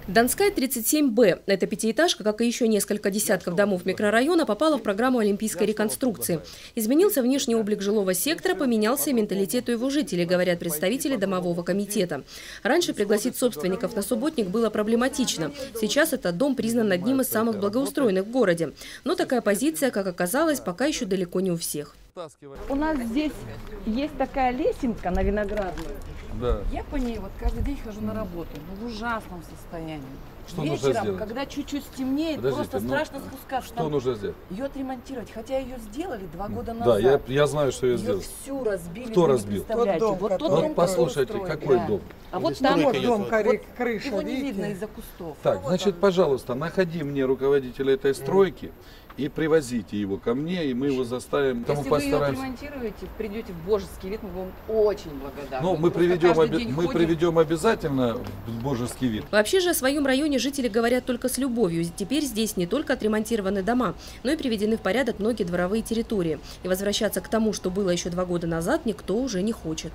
Донская 37Б. Эта пятиэтажка, как и еще несколько десятков домов микрорайона, попала в программу олимпийской реконструкции. Изменился внешний облик жилого сектора, поменялся и менталитет у его жителей, говорят представители домового комитета. Раньше пригласить собственников на субботник было проблематично. Сейчас этот дом признан одним из самых благоустроенных в городе. Но такая позиция, как оказалось, пока еще далеко не у всех. У нас здесь есть такая лесенка на Виноградную. Да. Я по ней вот каждый день хожу на работу, но в ужасном состоянии. Что нужно Вечером, сделать? когда чуть-чуть стемнеет, просто страшно спускаться. Что нужно сделать? Ее отремонтировать, хотя ее сделали 2 года назад. Да, я знаю, что ее ее сделали. всю разбили. Кто разбил? Тот дом, вот тот дом, послушайте, какой дом? А вот там вот дом, крыша, его не видите? видно из-за кустов. Так, значит, пожалуйста, находи мне руководителя этой стройки и привозите его ко мне, и мы его заставим. Если вы ее отремонтируете, придете в божеский вид, мы вам очень благодарны. Ну, мы приведем обязательно в божеский вид. Вообще же о своем районе жители говорят только с любовью. Теперь здесь не только отремонтированы дома, но и приведены в порядок многие дворовые территории. И возвращаться к тому, что было еще 2 года назад, никто уже не хочет.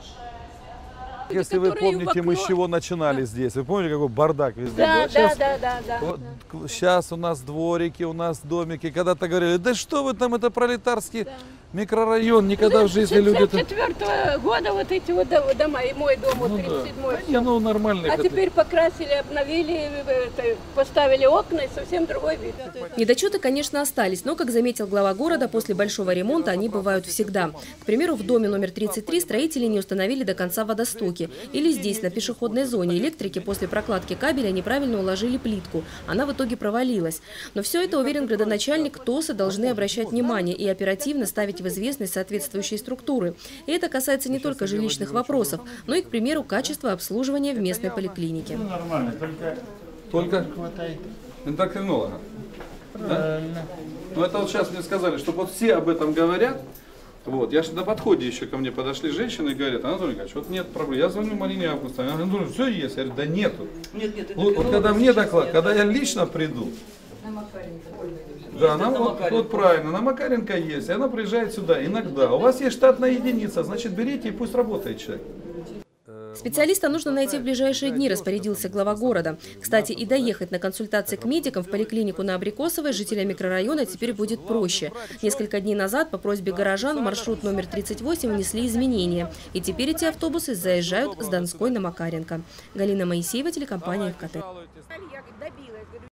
Если вы помните, мы с чего начинали здесь. Вы помните, какой бардак везде был? Да. Вот, сейчас у нас дворики, у нас домики. Когда-то говорили, да что вы там, это пролетарский микрорайон, никогда в жизни люди... 64-го года вот эти вот дома, и мой дом, вот 37-й. Да. Ну, нормальный. А теперь покрасили, обновили, поставили окна и совсем другой вид. Недочеты, конечно, остались, но, как заметил глава города, после большого ремонта они бывают всегда. К примеру, в доме номер 33 строители не установили до конца водостоки. Или здесь, на пешеходной зоне, электрики после прокладки кабеля неправильно уложили плитку. Она в итоге провалилась. Но все это, уверен градоначальник, ТОСы должны обращать внимание и оперативно ставить в известность соответствующие структуры. И это касается не только жилищных вопросов, но и, к примеру, качества обслуживания в местной поликлинике. Нормально, только эндокринолога. Да? Ну это вот сейчас мне сказали, что вот все об этом говорят. Вот, я же на подходе еще ко мне подошли женщины и говорят, Анатолий Николаевич, вот нет проблем. Я звоню Марине Августовне, она говорит, все есть. Я говорю, да нету. Нет, вот когда мне доклад, когда я лично приду. На Макаренко. Да, она вот правильно, на Макаренко есть, и она приезжает сюда иногда. У вас есть штатная единица, значит берите и пусть работает человек. Специалиста нужно найти в ближайшие дни, распорядился глава города. Кстати, и доехать на консультации к медикам в поликлинику на Абрикосовой жителям микрорайона теперь будет проще. Несколько дней назад по просьбе горожан в маршрут номер 38 внесли изменения. И теперь эти автобусы заезжают с Донской на Макаренко. Галина Моисеева, телекомпания ФКТ.